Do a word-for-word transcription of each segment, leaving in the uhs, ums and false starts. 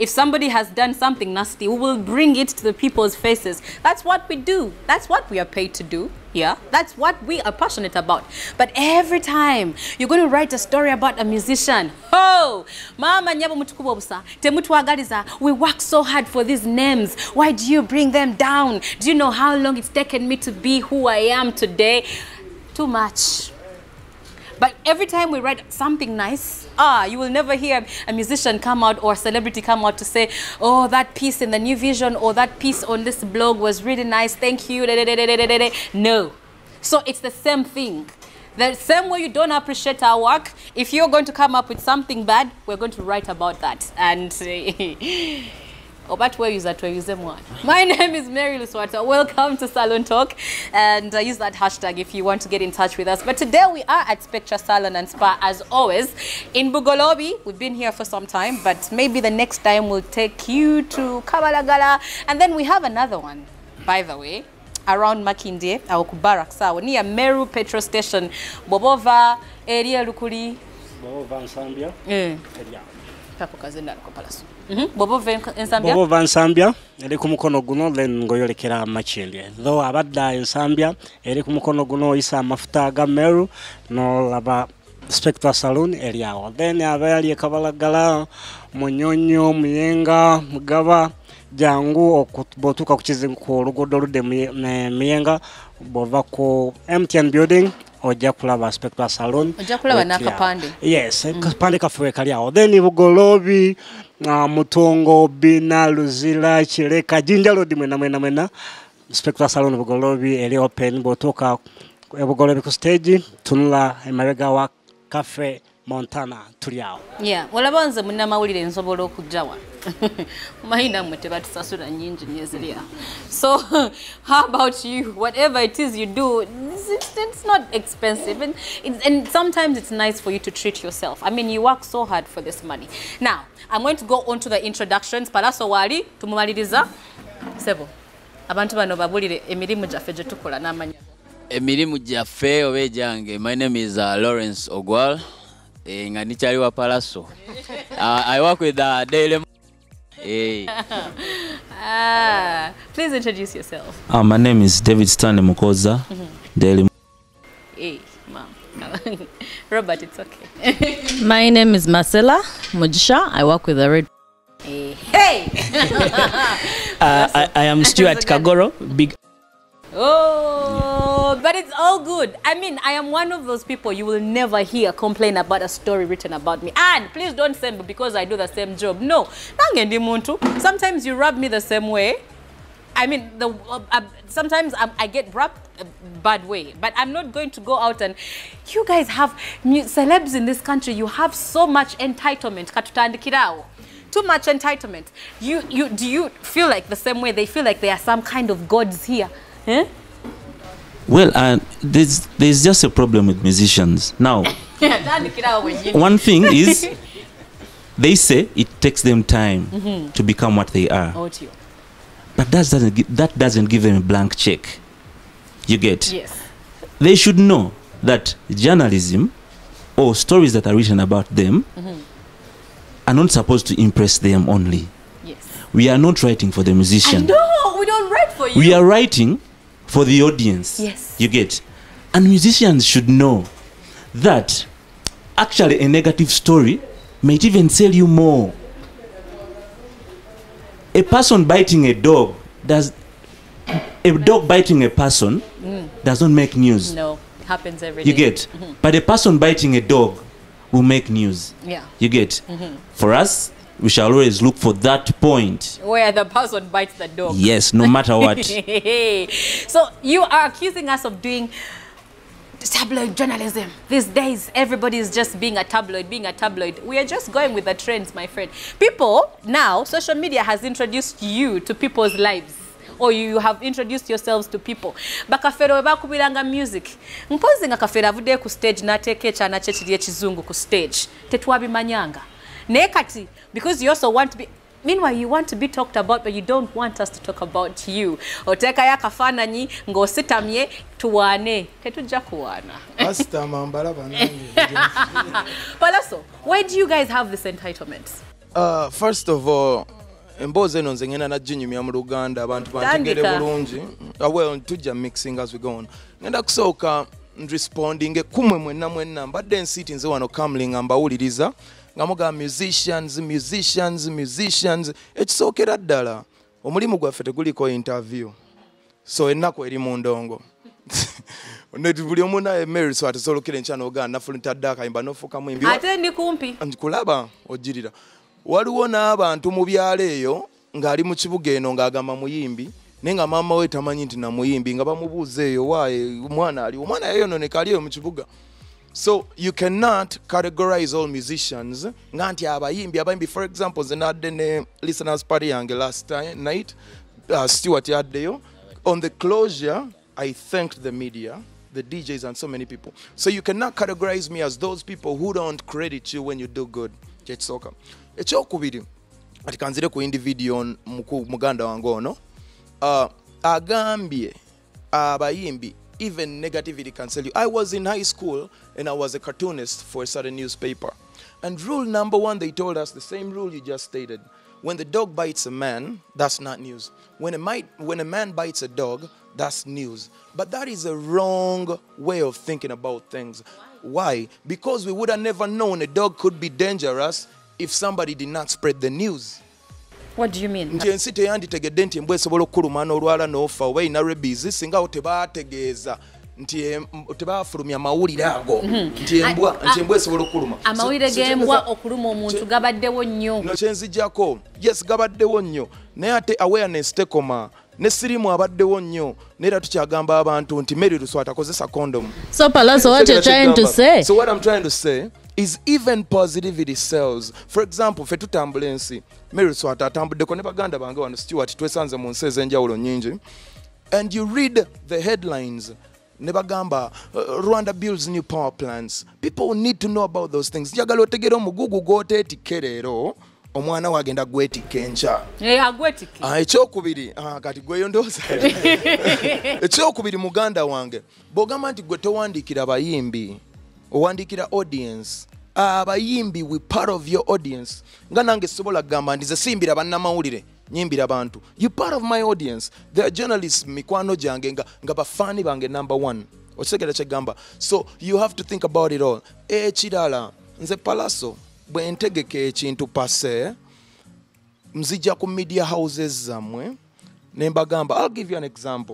If somebody has done something nasty, we will bring it to the people's faces. That's what we do. That's what we are paid to do. Yeah, that's what we are passionate about. But every time you're going to write a story about a musician, oh, mama nyabo mutukubo busa, temutwagaliza, we work so hard for these names. Why do you bring them down? Do you know how long it's taken me to be who I am today? Too much. But every time we write something nice, ah, you will never hear a musician come out or a celebrity come out to say, oh, that piece in the New Vision or that piece on this blog was really nice, thank you. No. So it's the same thing. The same way you don't appreciate our work, if you're going to come up with something bad, we're going to write about that. And my name is Mary Luswata. Welcome to Salon Talk, and uh, use that hashtag if you want to get in touch with us. But today we are at Spectra Salon and Spa as always in Bugolobi. We've been here for some time, but maybe the next time we'll take you to Kabalagala, and then we have another one, by the way, around Makindye, our Kubarak Sawa, near Meru petrol station, Bobova area Lukuli. Bobova Nsambia. Mm. Mm-hmm. Bobo Nsambia. Bobo Nsambia eri ku mukono guno then ngoyolekera Makindye. Though abadda Nsambia eri ku mukono guno isa amafuta ga Meru no laba Spectra Saloon eri awo. Then abali Kabalagala, Munyonyo, Muyenga, Mugaba jangu okubotuka kukizinko olugodo lude Muyenga bova ku M T N building oja kulaba Spectra Saloon. Oja kulaba nakapande. Yes, mm. Kapande kafuwe kali awo. Then Bugolobi, uh, Mutongo, Bina, Luzila, Chileka, Jinja Road mwena mwena mwena. Spectra Saloon Bugolobi eri open botoka Bugolobi ku stage tunula emabega wa Cafe Montana tuliao. Yeah, walabanze muna mawulire nsobola okujjawa. Mahina mwete batusasula nyingi nyezilia. So, how about you? Whatever it is you do, it's, it's not expensive, and, it's, and sometimes it's nice for you to treat yourself. I mean, you work so hard for this money. Now, I'm going to go on to the introductions. Palaso wali tumumaliriza sebo. Abantu bano babulire emirimu jaffe gye tukola n'amanya. Emirimu jaffe obe jange. My name is uh, Lawrence Ogwal. Nga nichali wa Palaso. uh, I work with uh, Daily. Hey. Ah, please introduce yourself. Uh, my name is David Stanley Mukoza. Mm-hmm. Daily. Hey, ma'am. Robert, it's okay. My name is Marcella Mujisha. I work with the Red. Hey. Hey. uh, I, I am Stuart Kagoro. Big. Oh, but it's all good. I mean, I am one of those people you will never hear complain about a story written about me. And please don't say because I do the same job. No. Sometimes you rub me the same way. I mean, the uh, uh, sometimes I, I get rubbed a bad way. But I'm not going to go out and... You guys have celebs in this country. You have so much entitlement. Katutandikirao. Too much entitlement. You, you, do you feel like the same way? They feel like there are some kind of gods here. Eh? Well, uh, there's there's just a problem with musicians now. One thing is, they say it takes them time mm-hmm. to become what they are, oh, but that doesn't gi that doesn't give them a blank check. You get? Yes. They should know that journalism or stories that are written about them mm-hmm. are not supposed to impress them only. Yes. We are not writing for the musician. No, we don't write for you. We are writing for the audience. Yes. You get? And musicians should know that actually a negative story might even sell you more. A person biting a dog does a dog biting a person mm. does not make news. No, it happens every you day. get? Mm-hmm. But a person biting a dog will make news. Yeah. You get? Mm-hmm. For us, we shall always look for that point where the person bites the dog. Yes, no matter what. So you are accusing us of doing tabloid journalism. These days, everybody is just being a tabloid, being a tabloid. We are just going with the trends, my friend. People, now, social media has introduced you to people's lives. Or you have introduced yourselves to people. Bakafero bakubiranga music. Mpozi nga kafera avude ku stage na teke chana chechiri ekizungu ku stage. Tetwabi manyanga. Nekati, because you also want to be, meanwhile you want to be talked about, but you don't want us to talk about you. Oteka ya kafana nyi, ngo sitamye, tuwane. Tetuja kuwana. Pasta mambala banangi. Palaso, why do you guys have this entitlement? Uh, first of all, emboozi eno nze ngenda naginyumya mu Luganda abantu bantegere bulungi. Uh, well, tujja mixing as we go on. Ngenda kusooka responding kumwe mwenna mwenna mbadde nsiti nze wano Kamling mbawuliriza nga muga musicians musicians musicians ekisookera ddala omulimu gwaffe teguliko interview so ennaku eri mu ndongo buli omu naye Mary so atasolokera enkyana ogana nafulintadde akayimba nofuuka mwimbi ate ndi kumpi nkulaba ogirira waliwo n'abantu mu byalo eyo ng'ali mu kibuga eno ng'agamba muyimbi naye nga maama we tamanyi nti namuyimbi nga bamubuuza eyo waaye omwana ali omwana yayononeka ali eyo mu kibuga. So you cannot categorize all musicians nga nti abayimbi abayimbi for example ze nadde ne listeners party yange last time, night uh, Stewart yaddeyo on the closure. I thanked the media, the D Js and so many people. So you cannot categorize me as those people who don't credit you when you do good. Kyekisooka ekyokubiri ati kanzire ku individual muganda wange ono uh, agambye abayimbi even negativity can sell you. I was in high school and I was a cartoonist for a certain newspaper. And rule number one, they told us the same rule you just stated. When the dog bites a man, that's not news. When a, might, when a man bites a dog, that's news. But that is a wrong way of thinking about things. Why? Because we would have never known a dog could be dangerous if somebody did not spread the news. What do you mean? Nti ensi teyanditegedde nti embwa esobola okuluma n'olwala n'ofa oba ina rabies singa tebaategeeza nti tebaafulumya amawulire ago nti embwa nti embwa esobola okuluma. Amawulire g'embwa okuluma omuntu gabaddewo nnyo. No kyenzijjako yes gabaddewo nnyo naye ate awareness tekoma ne sirimu abaddewo nnyo naye tukyagamba abantu nti Mary Luswata akozesa condom. So Palazzo, what you're trying to say? So what I'm trying to say is even positivity sells. For example, fe tutambula ensi Mary Luswata atambuddeko ne baganda bange wano Stewart twesanze mu nsi ez'enjawulo nnyingi and you read the headlines ne bagamba uh, Rwanda builds new power plants. People need to know about those things. Njagala otegera omugugu gw'oteetikke leero omwana wagenda gwetikka enkya. Eh agwetikka. Ah ekyokubiri ah kati gweyo ndooza. Ekyokubiri muganda wange bw'ogamba nti gwe towandiikira bayimbi owandiikira audience. Abayimbi we part of your audience. Nga nange sobola gamba nti ze simbira bannamawulire nyimbira bantu. You part of my audience. There are journalists mikwano gyange nga nga bafani bange number one. Okitegera kye gamba. So you have to think about it all. Ekirala nze Palazzo bwe ntegeka ekintu pase mzija ku media houses zamwe ne mbagamba. I'll give you an example.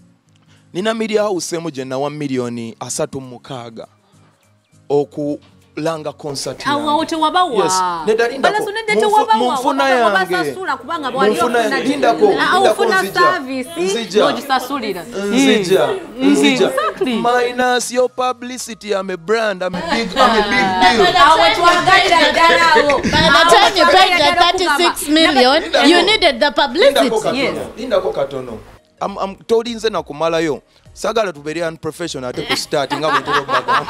Nina media house emu gye nawa milioni asatu mukaaga oku langa concert yange. Awo tewabawa. Yes. Nedalinda ko. Mufuna yange. Basasula kubanga bwali ofuna ndako. Ofuna service. Nogisasulira. Nzija. Nzija. Minus your publicity. I'm a brand. I'm a big, I'm a big deal. By the time you paid the thirty-six million, you needed the publicity. Yes. Linda ko katono. I'm, I'm told nze na kumalayo. Sagala tubeere unprofessional ate ku start nga bwe tulobaga.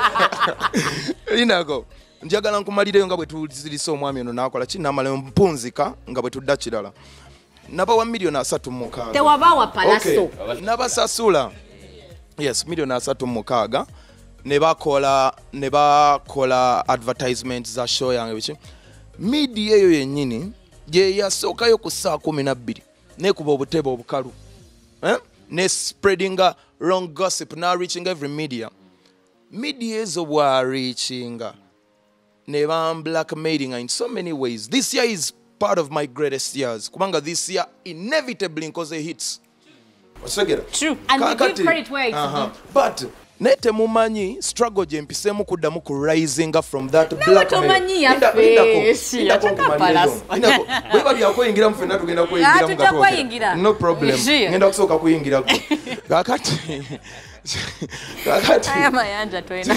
Linago. Njagala nkumalireyo nga bwe tulizirisa omwami ono nakola kinamala mpunzika nga bwe tudda kirala. Naba wa milioni asatu mukaaga. Tewabawa Palazzo. Okay. Nabasasula. Yes, milioni asatu mukaaga. Ne bakola ne bakola advertisements za show yange bichi. Media eyo yennyini gye yasookayo ku saa kumi na bbiri nekuba obutebe obukalu. Eh? Ne spreading a wrong gossip, now reaching every media. Media is a reaching, never blackmailing in so many ways. This year is part of my greatest years. Kumanga this year inevitably because it hits. True. And we give credit where it's uh-huh. But nete mumanyi struggle je mpisemu kuddamu ku rising from that no, black tomanyi ya face ya Palazzo bwe bali yakoyingira mfena tugenda koyingira mu tutakoyingira no problem ngenda kusoka kuyingira kakati kakati aya mayanja twena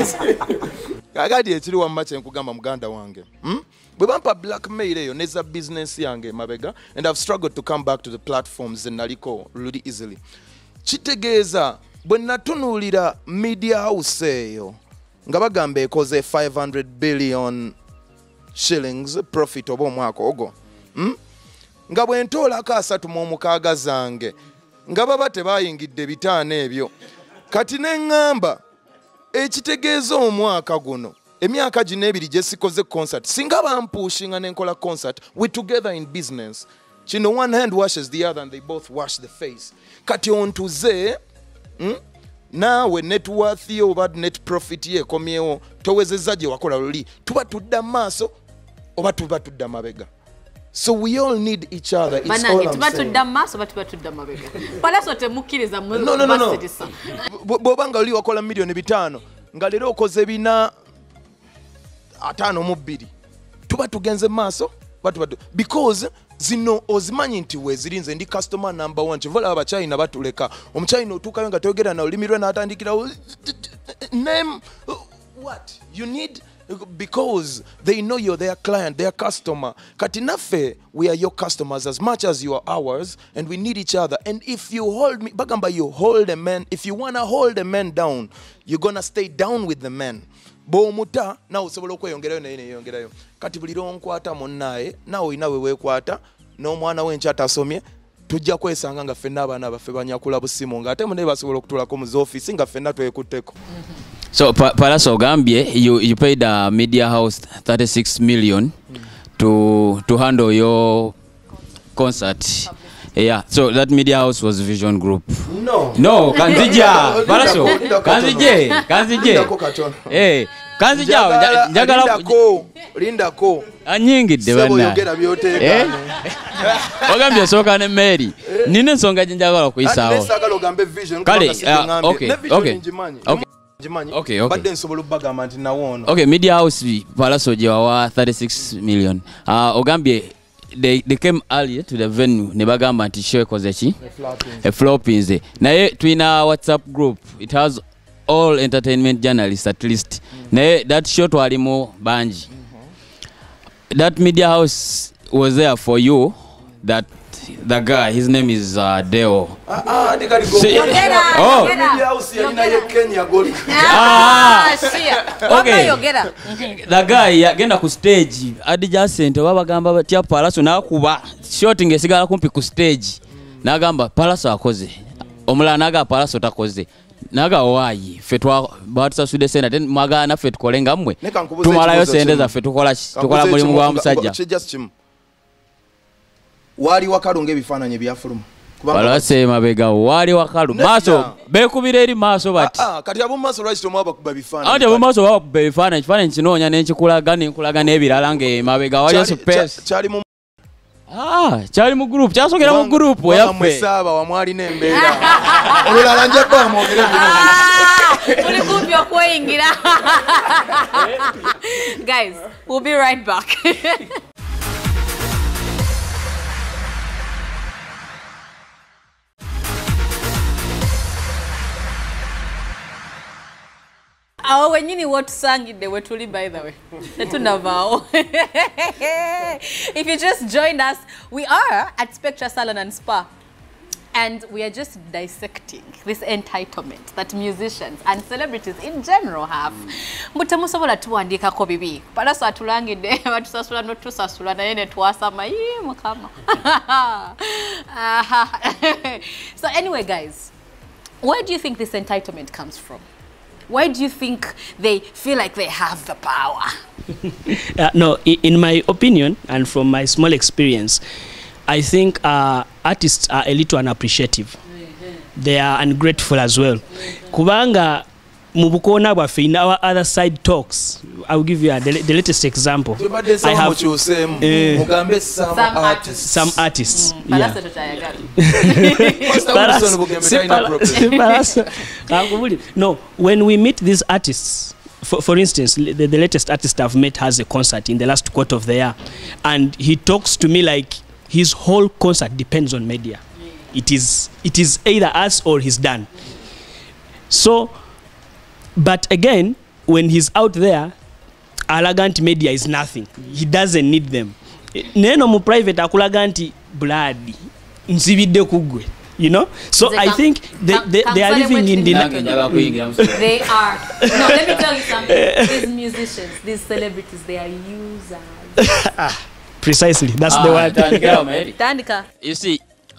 kakati ekiri wa mache nkugamba muganda wange hmm? Bwe bampa blackmail eyo neza business yange mabega and I've struggled to come back to the platforms and naliko really easily kitegeeza bwe natunulira media house eyo nga bagamba ekoze five hundred billion shillings profit oba omwaka ogwo hmm? nga bwe ntoolako asatu mu mukaaga zange nga baba tebayingidde bitaano ebyo kati ne ŋŋamba ekitegeeza omwaka guno emyaka gino ebiri gye sikoze concert singa bampushinga nenkola concert we together in business kino one hand washes the other and they both wash the face kati ontuze hmm? Naawe net worth yo oba net profit ye komyewo towezezza gye wakola luli tuba tudda maaso oba tuba tudda mabega. So we all need each other. It's Manange, all I'm tuba saying. tudda maaso oba tuba tudda mabega. Palaso temukkiriza mu No, no, no, no. basitisa. Bw'oba nga oli wakola milioni bitaano nga leero okoze bina ataano mu bbiri tuba tugenze maaso batuba because zino ozimanyi nti weziri nze ndi customer number one kivola abachina batuleka omuchina otuukayo nga toyogera na olimi lwe n'atandikira name what you need because they know you're their client, their customer. Kati naffe, we are your customers as much as you are ours, and we need each other. And if you hold me, bagamba, you hold a man, if you want to hold a man down, you're going to stay down with the man. Bomuta, na osobola okweyongerayo naye neyongerayo. Kati buli lonkwata munnaye, nawe inawe wekwata, n'omwana we nkyata asomye, tujja kwesanga nga ffenna abaana baffe banyakula busimu ng'ate munne basobola okutulako mu z'ofiisi nga ffenna twekutteko. So pa Palaso Gambie, you you paid a media house thirty-six million mm. to to handle your concert. Yeah, so that media house was Vision Group. No. No, Kanzija. Palaso. Kanzije. Kanzije. Eh, Kanzija. Njagala ko. Linda ko. Anyingidde bana. Sebo yogera byoteeka. Ogambye soka ne Mary. Nine nsonga njagala okuyisaawo. Nesagala ogambe Vision. Kale, okay, okay. Okay. Okay, okay. But then sobolo bagamba nti nawono. Okay, media house Palaso je wa thirty-six million. Uh, Ogambye they they came earlier to the venue ne bagamba nti show koze ki? A flopinze. Naye twina WhatsApp group. It has all entertainment journalists at least. Mm. Naye that show twalimo banji. Mm-hmm. That media house was there for you that the guy, his name is uh, Deo. Ah, ah, they got to go. Oh. Media house ya ina ye Kenya gold. Ah, shit. Okay. Okay. The guy yagenda ku stage. Adija Center babagamba batya Palaso nakuba shooting esigala kumpi ku stage. Nagamba Palaso akoze. Omulala naga Palaso takoze. Naga wayi fetwa batsa sude sena then magana fet kolenga mwe. Tumalayo sendeza fet tukola tukola mulimu gwa musajja. Wali wakalunga ebifaananyi byafuluma Balase mabega wali wakalu maso bekubira eri maso bati ah kati abo maso lwaki tomwaba kuba bifaananyi ati abo maso baba kuba bifaananyi kifaananyi kinoonya n'ekikulaga n'enkulaga n'ebirala nge mabega wali space kyali mu ah kyali mu group kyasogera mu group yaffe mwesaba wamwali n'embeera olulala nje ba mwogere bino uli kumpi okweyingira. Guys, we'll be right back. Awo wenyini wotusangidde wetuli by the way. Tetunavaawo. If you just joined us, we are at Spectra Salon and Spa. And we are just dissecting this entitlement that musicians and celebrities in general have. Mbuta musobola tuwandikako bibi. Palaso atulangidde batusasula notusasula naye ne twasama yee mukama. So anyway guys, where do you think this entitlement comes from? Why do you think they feel like they have the power? uh, no, in my opinion and from my small experience, I think uh, artists are a little unappreciative. Mm-hmm. They are ungrateful as well. Mm-hmm. Kubanga mubukona bwaffe in our other side talks. I will give you a, the, the latest example. I have uh, some artists. Some artists. Mm. Yeah. No, when we meet these artists, for, for instance, the, the latest artist I've met has a concert in the last quarter of the year, and he talks to me like his whole concert depends on media. It is, it is either us or he's done. So, but again, when he's out there, Alagant media is nothing. He doesn't need them. Neno mu private akulaganti blood. Nsibidde kugwe. You know? So they I come, think they, they, they are living in the... They are. No, let me tell you something. These musicians, these celebrities, they are users. Precisely. That's ah, the word. Tandika. You see,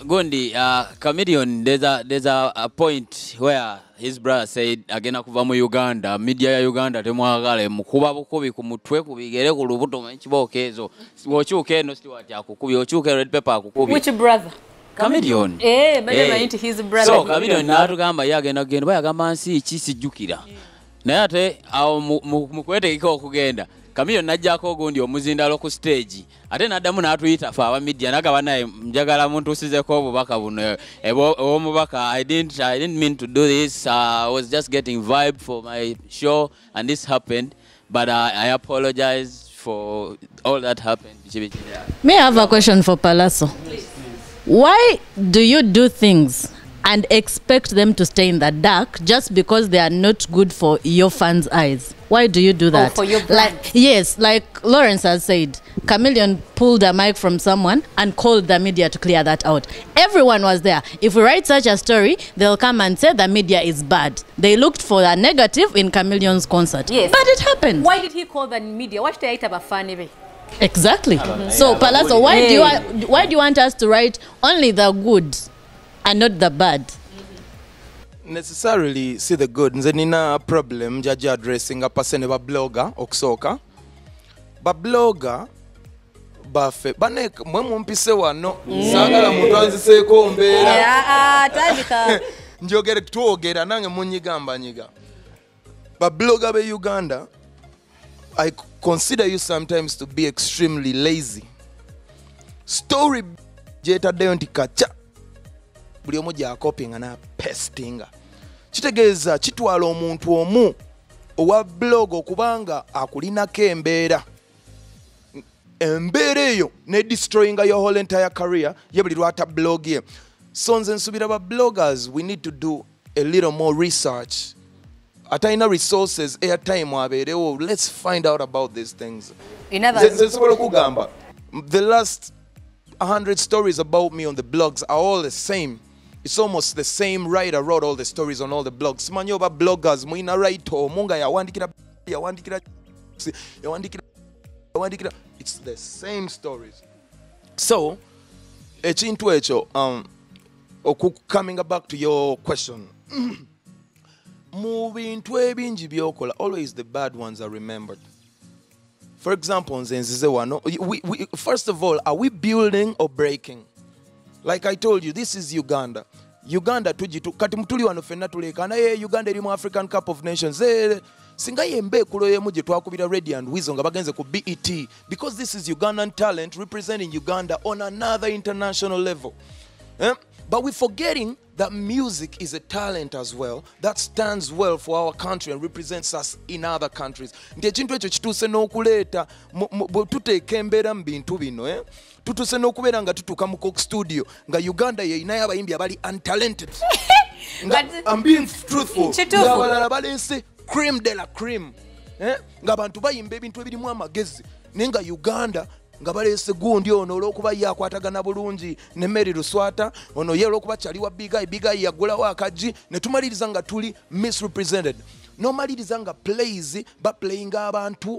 Gondi, uh, Chameleon, there's a there's a, a point where his brother said agenda kuva mu Uganda, media ya Uganda temwagale mukuba bukubi ku mutwe kubigere ku lubuto manchibokezo. Wochuke no steward yakukubi, wochuke red pepper akukubi. Which brother? Chameleon. Eh, bale into his brother. So Chameleon natugamba yagenda kugenda bayagamba nsi kisijjukira. Naye ate awo mukwete iko okugenda. Chameleon najjako Gondi omuzindalo ku stage. Ate naddamu n'atuyita fa aba media nagaba naye njagala muntu usizeko obubaka buno. Omubaka, I didn't I didn't mean to do this. Uh, I was just getting vibe for my show and this happened. But uh, I apologize for all that happened. May I have a question for Palazzo? Please. Why do you do things and expect them to stay in the dark just because they are not good for your fans' eyes? Why do you do that? Oh, for your brand. Like, yes, like Lawrence has said, Chameleon pulled a mic from someone and called the media to clear that out. Everyone was there. If we write such a story, they'll come and say the media is bad. They looked for a negative in Chameleon's concert. Yes. But it happened. Why did he call the media? Why should they about funny? Exactly. Mm-hmm. So, Palazzo, why do you why do you want us to write only the good and not the bad? Necessarily see the good. Nze nina problem jaji addressing a person ba blogger okusoka. Ba blogger bafe banek mwe mumpise wano sagala muntu anziseko mbeera. Ah tandika. Njogere tuogera nange munyigamba nyiga. Ba blogger be Uganda, I consider you sometimes to be extremely lazy. Story jeta deonti kacha. Buli omu ja copying na pastinga. Kitegeeza kitwala omuntu omu owa blog okubanga akulinako embeera. Embeera eyo ne destroying your whole entire career ye buli lwata blog ye. So nze nsubira ba bloggers, we need to do a little more research. Ataina resources, airtime waberewo. Let's find out about these things. In other words, the last one hundred stories about me on the blogs are all the same. It's almost the same writer wrote all the stories on all the blogs. Manyoba bloggers, muina write munga ya wandikira ya wandikira ya wandikira ya wandikira. It's the same stories. So, echintu echo, um, coming back to your question. Moving to a binji biokola, always the bad ones are remembered. For example, we, we, first of all, are we building or breaking? Like I told you, this is Uganda. Uganda tujitu kati mtuli wano fenna tulekana ye Uganda eri mu African Cup of Nations. Eh, singa yembe kulo ye muje twakubira Ready and Weasel nga bagenze ku B E T, because this is Ugandan talent representing Uganda on another international level. Eh? But we're forgetting that music is a talent as well that stands well for our country and represents us in other countries. Ndekintu ekyo kituse n'okuleeta tuteeka embeera mu bintu bino, eh? Tutuse n'okubeera nga tutuuka mu Coke Studio nga Uganda yeyinayo abayimbi abali untalented. I'm being truthful. Ng'abalala baleese cream de la cream. Eh? Ng'abantu bayimba ebintu ebirimu amagezi. Naye nga Uganda nga balese gundi ono olwokuba yakwatagana bulungi ne Mary Luswata, ono ye olwokuba kyali wa Bigai, Bigai yagulawo akaji, ne tumaliriza nga tuli misrepresented. Nomaliriza nga plays ba playing abantu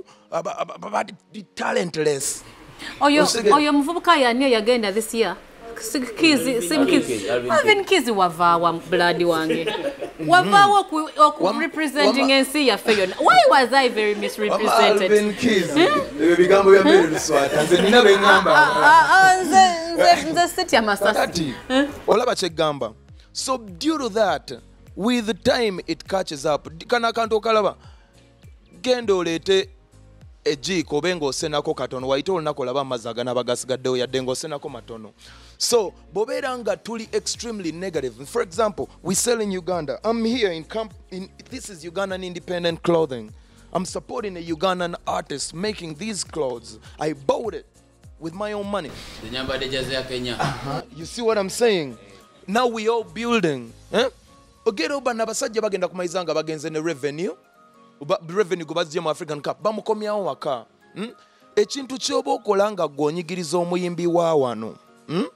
talentless. Oyo oyo muvubuka yani yagenda this year. Kizi simkizi Alvin Kizi wavawa blood wange wavawa ku representing N C ya fayon. Why was I very misrepresented? Alvin Kizi bigambo bya Mary Luswata nze nina bengamba ah nze nze city ya Masasi olaba kyegamba. So due to that, with the time it catches up, kana kanto kalaba gendo lete ejiko bengo senako katono waito olunako laba amazaga n'abagasigaddewo yadde ng'osenako matono. So boberanga tuli extremely negative. For example, we sell in Uganda. I'm here in camp in this is Ugandan independent clothing. I'm supporting a Ugandan artist making these clothes. I bought it with my own money. Uh-huh. You see what I'm saying? Now we all building. Eh? Ogero bana basajja bagenda kumayizanga bagenze ne revenue. Uba revenue gubazije mu African Cup bamukomyawo waka. Hmm? Ekintu kyoba okolanga gwonyigiriza omuyimbi wa wano. Hmm?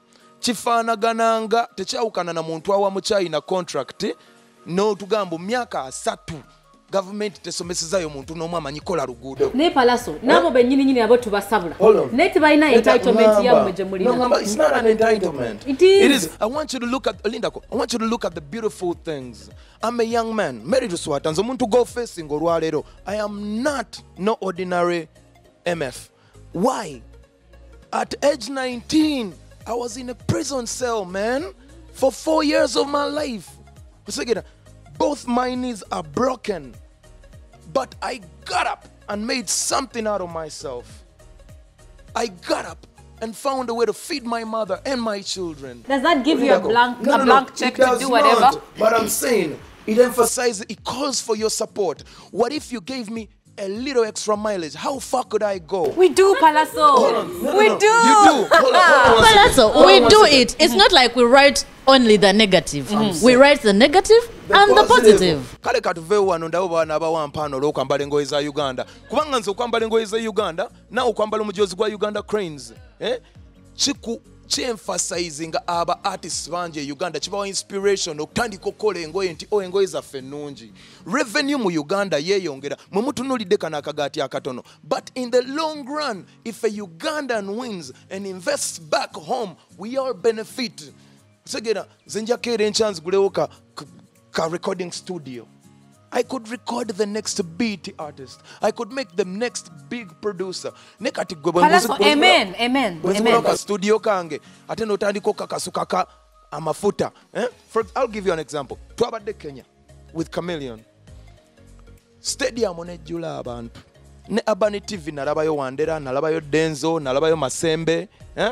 Chifanagana tekyawukana na muntu awa mu China contract no tugambo myaka asatu government tesomesezayo muntu n'omu amanyi kola luguudo. Ne Palaso nabo bennyini nyini abo tubasabula. Ne tebalina entitlement yammwe gye mulina. No, it's not an entitlement. It is. It is. I want you to look at Linda. I want you to look at the beautiful things. I'm a young man, married to Swatan. So muntu go facing olwalero. I am not no ordinary M F. Why? At age nineteen, I was in a prison cell, man, for four years of my life. Both my knees are broken, but I got up and made something out of myself. I got up and found a way to feed my mother and my children. Does that give you a blank, no, a no, blank no, check it does to do whatever? Not, but I'm saying it emphasizes, it calls for your support. What if you gave me a little extra mileage? How far could I go? We do, Palaso. No, we no, do. You do. Hold on, hold on Palaso, hold we on do second. it. It's not like we write only the negative. Mm-hmm. We write the negative the and the positive. Kale katuveewo wano ndabo baana abawampaano olw'okwambala engoye za Uganda. Kubanga nze okwambala engoye za Uganda, nawe okwambala omujoozi gwa Uganda Cranes. Eh? Chiku chi-emphasizing aba artists bangi e Uganda, kibawa inspiration okutandika okukola engoye nti o engoye zaffe ennungi. Revenue mu Uganda yeeyongera, mwe mutunuulidde kano akagaati akatono. But in the long run, if a Ugandan wins and invests back home, we all benefit. Segera, nze njakeera enkya nzigulewo ka, ka recording studio. I could record the next B T artist. I could make the next big producer. Nekati gwe Palaso, amen, amen, amen. Ka studio kange, ate notandiko kakasuka ka amafuta. Eh? For, I'll give you an example. Twabadde Kenya with Chameleon. Stadium onejjula abantu. Ne Urban T V nalabayo Wandera, nalabayo Denzo, nalabayo Masembe. Eh?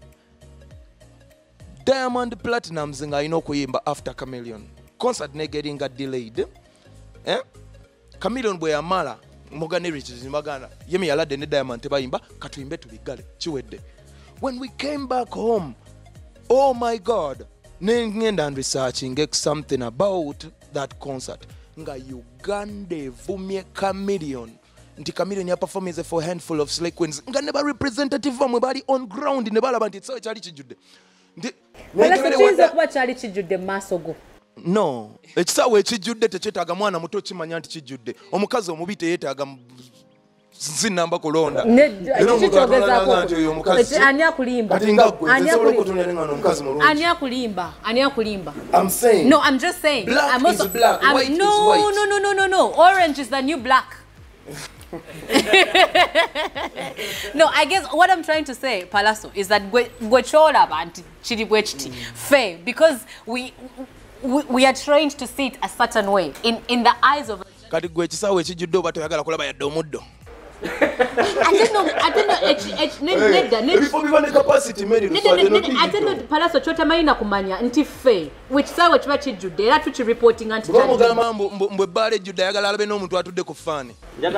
Diamond Platinumz ng'alina okuyimba after Chameleon. Concert ne getting delayed. Eh? Chameleon bwe yamala Morgan Riches mbagana yemi yaladde ne Diamond tebayimba katuyimbe tubigale kiwedde. When we came back home, oh my God, ngenda and researching something about that concert. Nga Uganda evumye Chameleon. Nti Chameleon ya performance for a handful of slay queens. Nga neba representative bamwe bali on ground ne balaba nti so kyali kijudde. Ndi Palaso chinza kuba kyali kijudde maaso go. No, ekisaawe ekijjudde tekyetaaga mwana muto kimanya nti kijjudde. Omukazi omubi teyeetaaga zinamba kulonda. Ani akulimba? Ani akulimba? Ani akulimba? I'm saying. No, I'm just saying. Black I'm also, is black, I'm, white no, is white. No, no, no, no, no. Orange is the new black. No, I guess what I'm trying to say, Palaso, is that gwechola bantu chiri bwechiti fair because we, we we are trained to see it a certain way in in the eyes of. Kati gwe kisaawe ekijjudde oba toyagala kulaba yadde omuddo. Ate no, ate no, ech nedda nedda. Before we want capacity made it so no ate no Palaso chotamanyi na kumanya nti fair which sawe kiba kijjudde era tuchi reporting anti. Bamugamba mbwe bbaala ejjudde ayagala alabe n'omuntu atudde ku ffaani.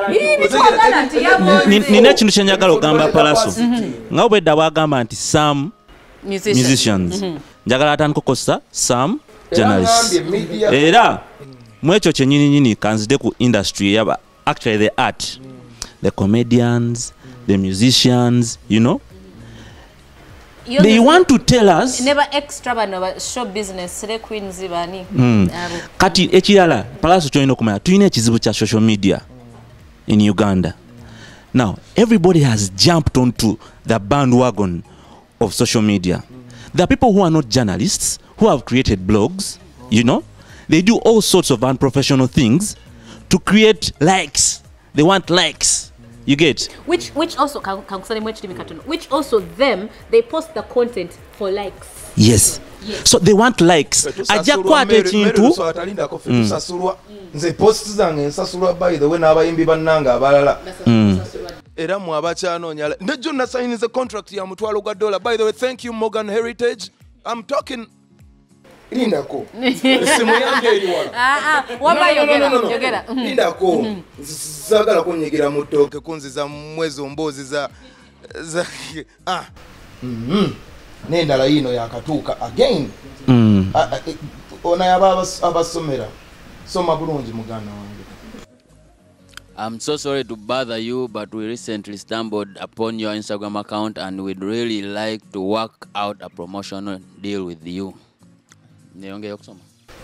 Nina ekintu kye njagala okugamba Palaso nga obwedda bwagamba nti some musicians njagala atandika okukozesa some journalists era mu ekyo kyennyini nyini kanzide ku industry yaba actually the art the comedians the musicians you know they want to tell us never extra bano show business sele queens bani kati ekirala Palaso kyolina okumanya tulina ekizibu kya social media in Uganda. Now, everybody has jumped onto the bandwagon of social media. There are people who are not journalists, who have created blogs, you know. They do all sorts of unprofessional things to create likes. They want likes. You get? Which which also which also them, they post the content for likes. Yes. Yes. So they want likes. Ajja kwata ekintu nze post zange nsasulwa by the way n'abayimbi bannanga abalala era mu abakyanoonya nejjo nasayinize contract ya mutwalo gwa dollar. By the way, thank you Morgan Heritage. I'm talking lindako simu yange eri wala ah ah waba yogera yogera lindako sagala kunyigira mu toke kunziza mwezi ombozi za za ah mhm nendala yino yakatuuka again mm. ona yaba abasomera soma bulungi muganda wange. I'm so sorry to bother you, but we recently stumbled upon your Instagram account and we'd really like to work out a promotional deal with you. Niongee kusoma.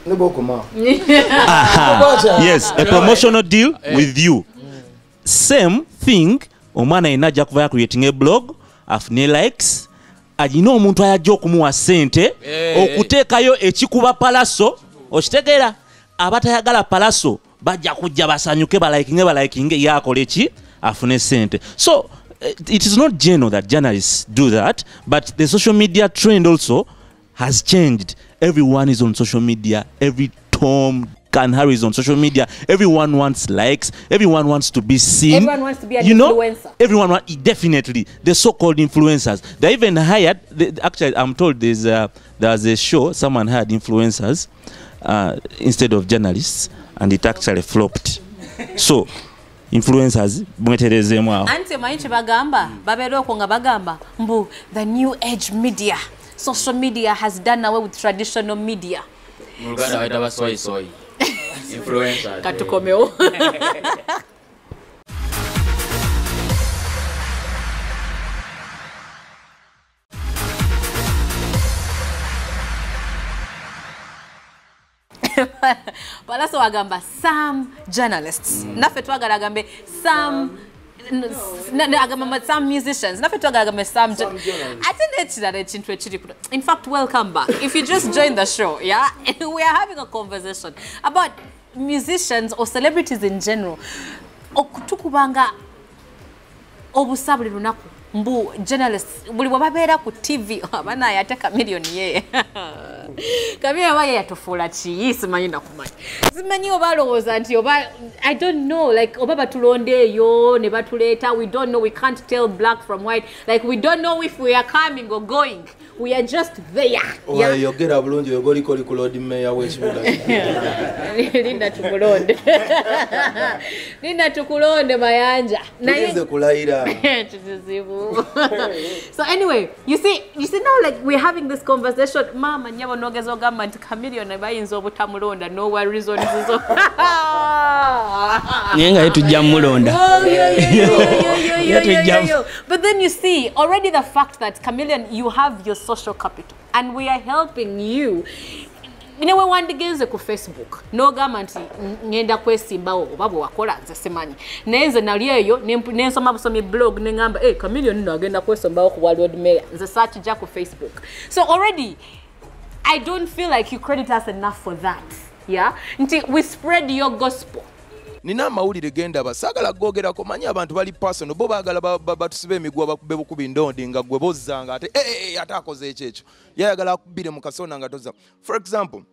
Aha. Yes, a promotional deal with you. Same thing, omwana inajja kuva creating a blog, afune likes, alina omuntu ayajja okumuwa sente okuteekayo ekikuba palaso, okitegeera abatayagala palaso bajja kujja basanyuke balikinge balikinge yakole ki afune sente. So it is not general that journalists do that, but the social media trend also has changed. Everyone is on social media. Every Tom and Harry is on social media. Everyone wants likes. Everyone wants to be seen. Everyone wants to be an you influencer. Know, everyone wants, definitely. The so-called influencers. They even hired, they, actually I'm told there's a, there's a show, someone had influencers uh, instead of journalists, and it actually flopped. So, influencers mweterezemu awo. Anti manchi bagamba, babero ko nga bagamba, mbu the new age media. Social media has done away with traditional media. Muluganda waita ba soy soy. Influencers. Katukomeo. Palaso wagamba some journalists. Mm. Nafe twagala agambe some some musicians. Nafe twagala agambe some journalists. I think that's that it's into. In fact, welcome back. If you just joined the show, yeah, we are having a conversation about musicians or celebrities in general. Okutukubanga obusabuli lunaku. Mbu journalists buli wababera ku T V abana yateka million ye kamera waye yatofula chi simanyi nakumanya simanyi obalowoza nti oba I don't know like oba batulonde yo ne batuleta we don't know, we can't tell black from white, like we don't know if we are coming or going, we are just there. Yeah, yogera bulungi yogoli koli kulodi meya wechibuga linda tukulonde linda tukulonde mayanja naye kulaira tuzibu. So anyway, you see, you see now, like we're having this conversation. Mama, nyabo nogezo government chameleon na bayinzo obutamulonda no worries on zizo. Nyenga yetu jamulonda. But then you see, already the fact that chameleon, you have your social capital, and we are helping you. You know, we want to get ku Facebook. No government ngenda kwesimbawo obabo wakola nze simanyi. Nenze naliyeyo nensoma busomi blog nengamba eh chameleon nno agenda kwesimbawo ku World Mayor. Nze search ja ku Facebook. So already I don't feel like you credit us enough for that. Yeah? Until we spread your gospel. Nina mawulire genda basagala gogera ko manyi abantu bali personal bo bagala batusibe emigwa bakube bukubi ndondi nga gwe bozzanga ate eh atakoze ekyekyo yayagala akubire mu kasona nga toza. For example,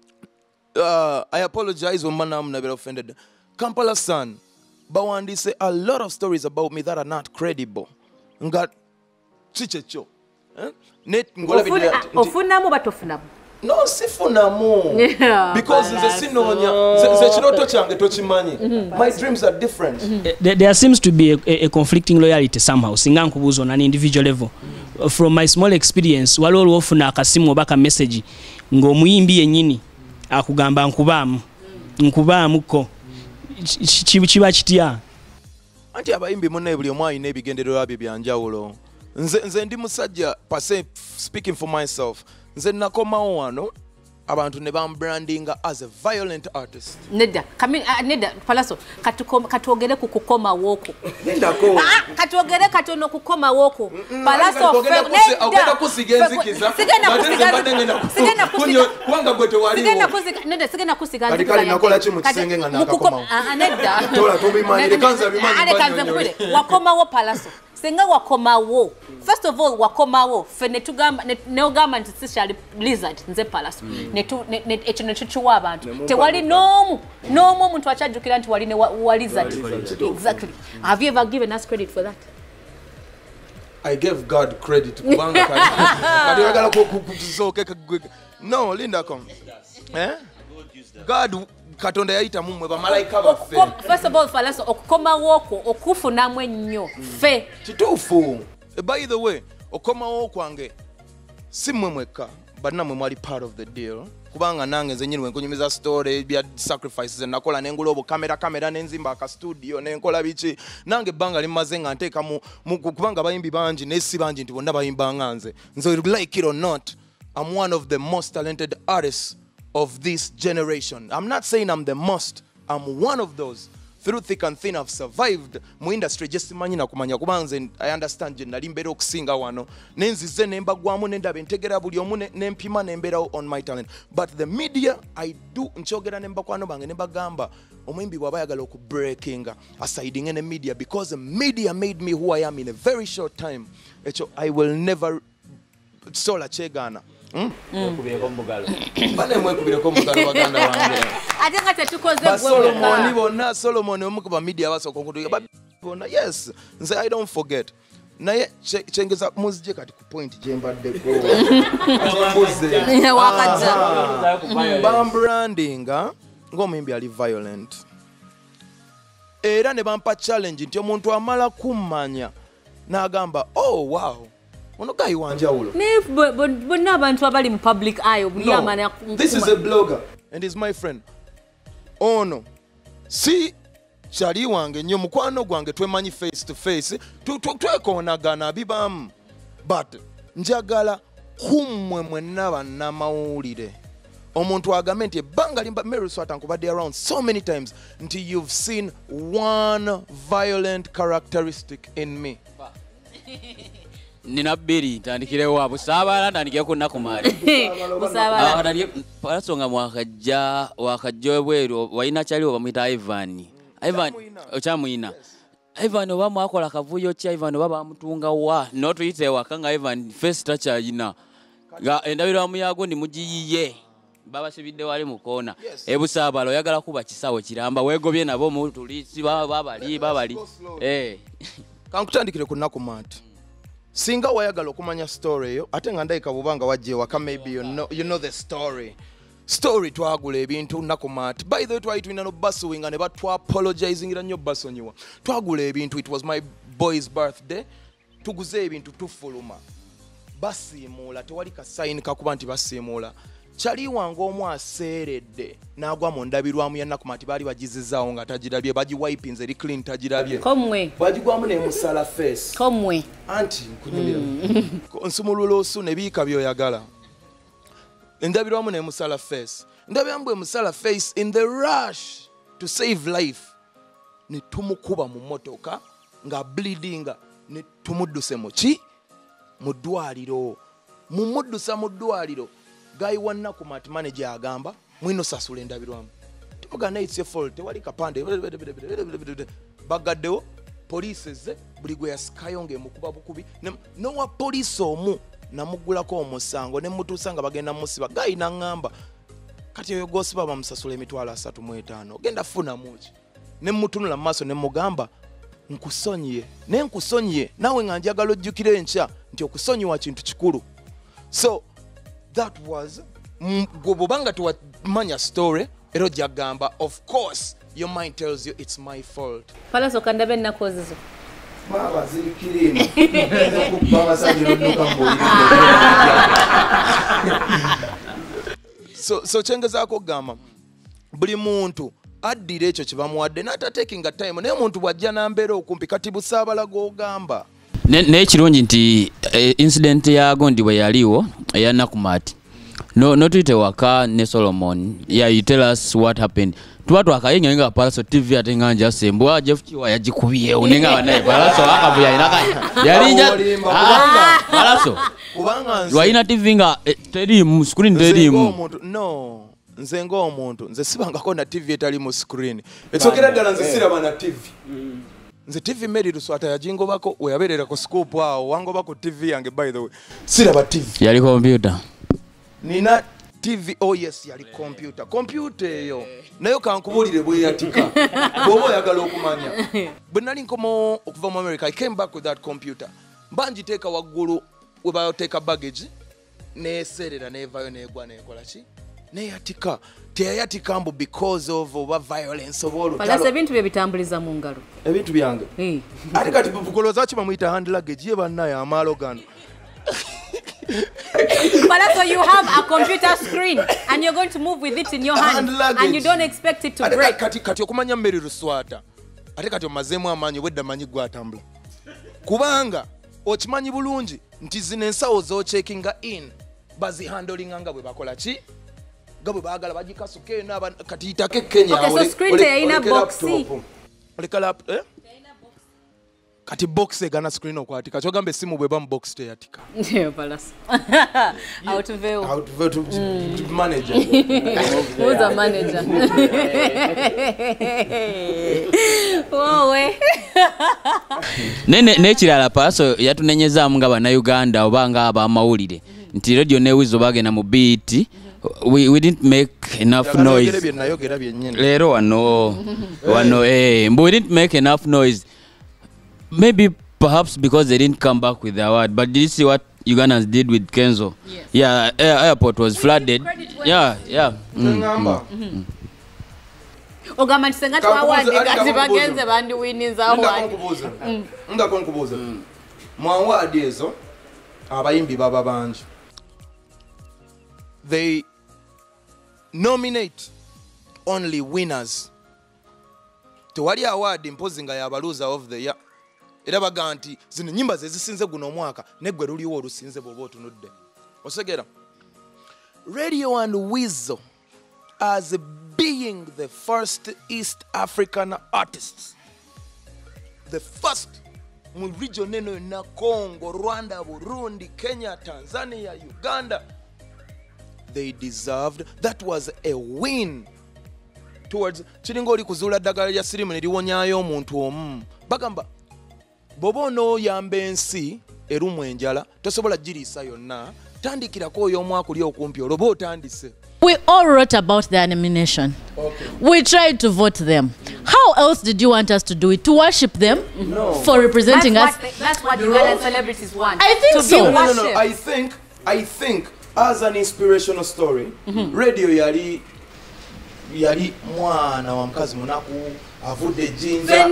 uh, I apologize when man am never offended. Kampala Sun bawandise a lot of stories about me that are not credible nga chichecho eh net ngola bidya ofuna mu batofunamu. No, sifunamu. Yeah, because nze sinonya nze kiroto kyange tokimanyi. My dreams are different. There, there seems to be a, a, a conflicting loyalty somehow. Singa nkubuzo on an individual level. From my small experience, waliwo olwofuna akasimu obaka message ng'omuyimbi yennyini akugamba nkubaamu nkubaamu ko kiba kitya. Anti abayimbi munne buli omu alina ebigendererwa bye byanjawulo. Nze nze ndi musajja pase speaking for myself. Nze nakomawo wano abantu ne bambrandinga as a violent artist. Neda, kami uh, neda Palaso katukoma katwogere ku kukoma woko. Nenda ko. Ah, katwogere katono kukoma woko. Palaso neda. Ogenda kusigenzikiza. Sigenda kusigenzikiza. Sigenda kusigenzikiza. Kwanga gweto waliwo. Sigenda kusigenzikiza. Neda sigenda kusigenzikiza. Kali nakola chimu kisenge nga nakakoma. Ah, neda. Tola tubimanyi kanza bimanyi. Ale kanza kule. Wakoma wo Palaso. Senga wakomawo. First of all, wakomawo. Fene tugamba ne gamba nti sishali lizard nze Palaso. Ne tu ne echo ne chuchuwa abantu. Te wali nomu. Nomu omuntu achajukira nti wali ne wa lizard. Exactly. Have you ever given us credit for that? I gave God credit kubanga kali. Kali yagala kusoke. No, Linda come. Eh? God Katonda yaita mumwe ba malaika baffe. First of all, Palaso okukoma woko okufuna mwenyo fe. Kituufu. By the way, okoma woko ange simwe mweka banna mwe mwali part of the deal. Kubanga nange nze nyinwe nkonyumiza story bya sacrifices nakola nengula obo kamera kamera nenzimba aka studio nenkola bichi nange banga limaze nga nteka mu kubanga bayimbi banji nesi banji nti bonna bayimba nganze. Nze like it or not, I'm one of the most talented artists of this generation. I'm not saying I'm the most. I'm one of those. Through thick and thin, I've survived mu industry just manyina kumanya kubanze. I understand je nali mbere okusinga wano nenzize nemba gwamu nendabe ntegera buli omu nempima nembera on my talent. But the media, I do nchogera nemba kwano bange nemba gamba omwimbi bwabayagala oku breakinga asiding in the media because the media made me who I am in a very short time. Echo I will never sola chegana. Hmm? Bale mwekubireko mugalo baganda wange. Ate nga tetukoze gwe. Solomon bonna Solomon omukuba media basoka okutuga. Bonna yes, nze I don't forget. Naye chengeza muzije kati ku point jembadde ko. Wakaja. Bam brandinga ng'omuyimbi ali violent. Era ne bampa challenge nti omuntu amala kummanya n'agamba oh wow. Ono guy wanjawulo. Ne bonna abantu abali mu public eye obuyamana. This is a blogger and he's my friend. Ono si chali wange nnyo mukwano gwange twemanyi face to face twekoonagana bibamu but njagala kummwe mwenna bannamawulire omuntu agambe nti ebbanga limba Mary Swat ankubadde around so many times nti you've seen one violent characteristic in me. Nina bbiri ntandikirewo abo saabala ntandikire ku Nakumatt. Busaabala. Palasonga mwakajja wakajja bweru walina kyaliwo bamuyita Ivan. Ivan ochamuyina. Ivan oba mwakola kavuyo ki Ivan oba bamutunga wa notuyite wakanga Ivan first touch ayina. Ga endabirwa muyago ndi mugiyiye. Baba sibidde wali mukona. Ebusaabala oyagala kuba kisawo kiramba wegobye nabo mu tulisi babali babali. Eh. Kankutandikire ku Nakumatt. Singa wayagala okumanya story yo ate nga ndayika bubanga wajje waka maybe you know you know the story. Story twagula ebintu Nakumatt. By the way twayitwina no buswing and about to apologizing ira nnyo basonyiwa. Twagula ebintu it was my boy's birthday. Tuguze ebintu tufuluma. Basiimula tewali ka sign kakuba nti basiimula. Chali wange omu aseeredde n'agwa mu ndabirwamu ya Nakumatt bali bagizizaawo nga tagirabye bagi wipinze eri clean tagirabye. Komwe. Bagigwamu ne musala face. Komwe. Anti nkunyumira. Nsumululusu ne biika byoyagala. Ndabirwamu ne musala face. Ndabirwamu musala face in the rush to save life. Ne tumukuba mu motoka nga bleedinga ne tumudduse mu ki mu ddwaliro. Mu muddusa mu ddwaliro. Guy wa Nakumatt manager agamba mwino sasula endabirwamu. Tugana it's your fault tewali kapande bagaddewo police ze buli gwe yasikayonge mukuba bukubi no wa police omu namugulako omusango ne mutuusa nga bagenda musiba Guy nangamba kati oyo gosiba bamusasula emitwalo asatu mu etaano genda funa muki ne mutunula maaso ne mugamba nkusonyiye ne nkusonyiye nawe nga njagala ojjukire enkya nti okusonyiwa kintu kikulu. So that was gobanga to manya story ero jagamba of course your mind tells you it's my fault. Palaso kandabe nakozizo. Baba zikirimo. Baba sajiro dukambo. So so chengeza ko gama buli muntu addire ekyo kibamuwadde nata taking a time naye muntu bwajja nambera okumpi kati Busaabala gogamba. Ne kirungi nti incident ya gondi bwe yaliwo ya Nakumatt. No no tuite waka ne Solomon. Yeah, you tell us what happened. Tuwatu akayenga nga Palaso T V atenganja sembwa Jeff Chiwa yajikubiye unenga wanae Palaso akabuya inaka. Yalinja Palaso. Kubanga nze Lwaina T V nga teri mu screen teri mu. No. Nze ngo omuntu nze sibangako na T V etali mu screen. Etokera ddala nze siraba na T V. Nze T V Mary Luswata yajingobako oyaberera ko scoop awo wangobako T V yange by the way. Siraba T V. Yali computer. Nina T V oh yes yali computer. Computer eyo nayo kankubulire bwe yatika. Bobo yagala okumanya. Bwe nali nkomo okuva mu America I came back with that computer. Banji teka waggulu we bayoteka baggage ne serera ne vayo ne gwa ne kola ki? Ne yatika. Teyayatika mbu because of over violence of all. Palaso ebintu bye bitambuliza mu ngalo. Ebintu byange. Eh. Ate kati bukoloza ki bamuyita hand luggage ye bannaye amaalo gano. Palaso, you have a computer screen and you're going to move with it in your hand, hand and you don't expect it to break. Kati kati okumanya Mary Luswata. Ate kati omazemu amanyi wedda manyi gwatambula. Kubanga okimanyi bulungi nti zino ensawo zo checkinga in bazi handling nga bwe bakola ki gabo baagala bagikasuka eno kati itake Kenya. Okay, so screen teyaina boxi. Oleka laptop eh? Kati box egana screen okwatika kyogambe simu bwe bam box teyatika. Ndio Palaso. Out of view. Out of to, to, to manager. Who's a manager? Wowe. Nene nekirala Palaso yatunenyezaamu nga bana Uganda oba nga aba amawulire nti radio ne wizo bagenda mu beat. We, we didn't make enough noise. Lero wano wano eh but we didn't make enough noise. Maybe perhaps because they didn't come back with the award. But did you see what Ugandans did with Kenzo? Yes. Yeah, air, airport was flooded. Yeah, yeah. Mm, mm, mm. Ogamba ntisenga twawadi kati bagenze bandi winiza award. Nga konkubuza. Mu award ezo abayimbi baba banji. They nominate only winners. Tewali award impozinga ya baluza of the year. Era baga nti zino nyimba ze zisinze guno mwaka negwe luliwo olusinze bobo otunudde. Osegera. Radio and Weasel as being the first East African artists. The first mu region eno na Congo, Rwanda, Burundi, Kenya, Tanzania, Uganda. They deserved. That was a win towards chiringo oli kuzula ddagala lya sirimu ne liwonyayo omuntu omu. Bagamba bobo no yambe ensi erumu enjala tosobola girisa yonna tandikirako oyo omwaka oli okumpi olobo otandise. We all wrote about their nomination. Okay. We tried to vote them. How else did you want us to do it? To worship them? No. For representing that's us? What, that's what Ugandan celebrities want. I think to so. Be no, no, no. I think, I think as an inspirational story, mm-hmm. radio yali yali mwana wa mkazi munaku avude jinja.